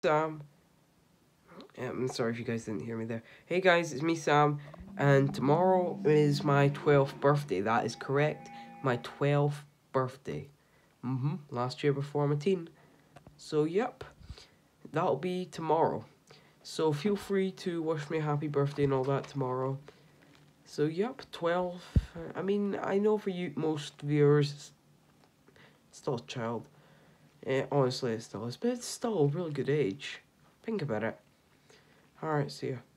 Sam. I'm sorry if you guys didn't hear me there. Hey guys, it's me, Sam, and tomorrow is my 12th birthday. That is correct, my 12th birthday. Last year before I'm a teen. So, yep, that'll be tomorrow. So, feel free to wish me a happy birthday and all that tomorrow. So, yep, 12. I mean, I know for you, most viewers, it's still a child. Honestly, it still is, but it's still a really good age. Think about it. Alright, see ya.